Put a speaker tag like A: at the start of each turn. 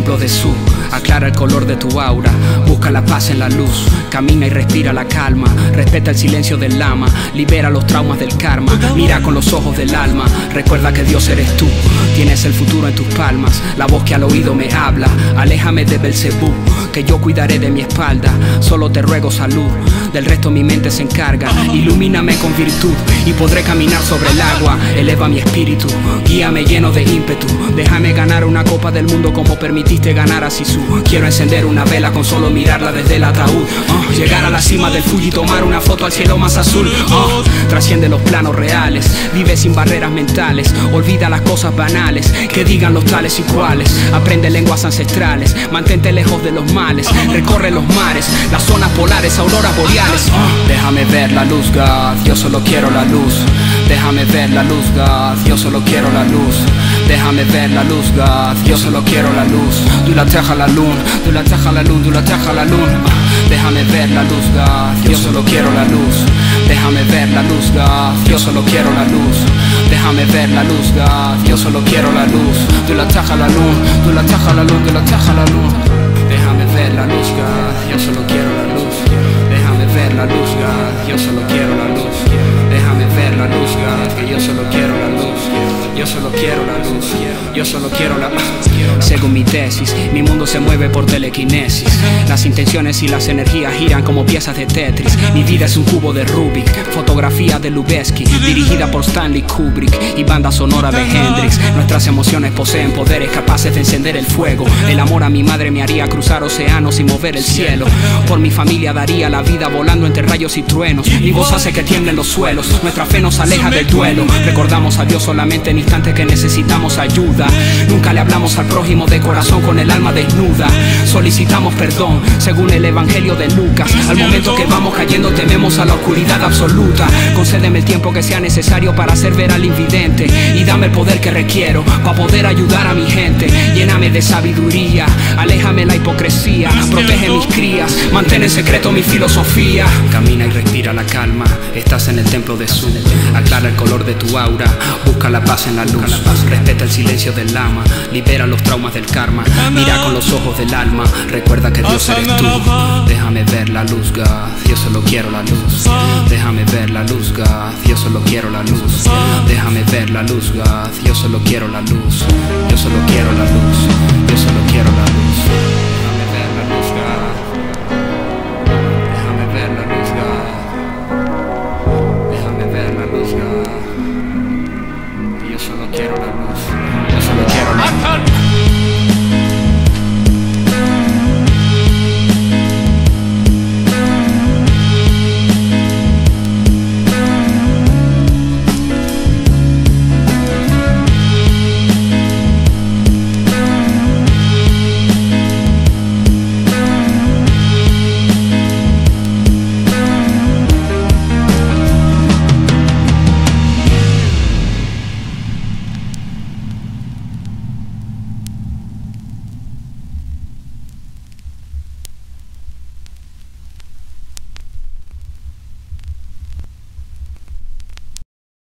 A: templo de Su. Aclara el color de tu aura, busca la paz en la luz. Camina y respira la calma, respeta el silencio del lama. Libera los traumas del karma, mira con los ojos del alma. Recuerda que Dios eres tú, tienes el futuro en tus palmas. La voz que al oído me habla, aléjame de Belcebú, que yo cuidaré de mi espalda. Solo te ruego salud, del resto mi mente se encarga. Ilumíname con virtud y podré caminar sobre el agua. Eleva mi espíritu, guíame lleno de ímpetu. Déjame ganar una copa del mundo como permitiste ganar a Sisu. Quiero encender una vela con solo mirarla desde el ataúd. Llegar a la cima del Fuji y tomar una foto al cielo más azul. Trasciende los planos reales, vive sin barreras mentales. Olvida las cosas banales, que digan los tales y cuales. Aprende lenguas ancestrales, mantente lejos de los males. Recorre los mares, las zonas polares, auroras boreales. Déjame ver la luz, God, yo solo quiero la luz. Déjame ver la luz, God, yo solo quiero la luz. Déjame ver la luz, God, yo solo quiero la luz. Du la terre à la lune, du la terre à la lune, du la terre à la lune. Déjame ver la luz, God, yo solo quiero la luz. Déjame ver la luz, God, yo solo quiero la luz. Déjame ver la luz, God, yo solo quiero la luz. Du la terre à la lune, du la terre à la lune, du la terre à la lune. Déjame ver la luz, God, yo solo quiero la luz. Déjame ver la luz, God, yo solo quiero la luz. Déjame ver la luz, God, que yo solo quiero la luz. Yo solo quiero la luz, yo solo quiero la luz. Según mi tesis, mi mundo se mueve por telequinesis. Las intenciones y las energías giran como piezas de Tetris. Mi vida es un cubo de Rubik, fotografía de Lubeski, dirigida por Stanley Kubrick y banda sonora de Hendrix. Nuestras emociones poseen poderes capaces de encender el fuego. El amor a mi madre me haría cruzar océanos y mover el cielo. Por mi familia daría la vida volando entre rayos y truenos. Mi voz hace que tiemblen los suelos, nuestra fe nos aleja del duelo. Recordamos a Dios solamente en instantes que necesitamos ayuda. Nunca le hablamos al prójimo de corazón con el alma desnuda. Solicitamos perdón según el evangelio de Lucas. Al momento que vamos cayendo tememos a la oscuridad absoluta. Concédeme el tiempo que sea necesario para hacer ver al invidente, y dame el poder que requiero para poder ayudar a mi gente. Lléname de sabiduría, aléjame la hipocresía, protege mis crías, mantén en secreto mi filosofía. Camina y respira la calma, estás en el templo de Su. Aclara el color de tu aura, busca la paz en la luz. Respeta el silencio del lama, libera los traumas del karma. Mira con los ojos del alma, recuerda que Dios eres tú. Déjame ver la luz, God, yo solo quiero la luz. Déjame ver la luz, God, yo solo quiero la luz. Déjame ver la luz, God, yo solo quiero la luz. Yo solo quiero la luz, yo solo quiero la luz. Déjame ver la luz, God.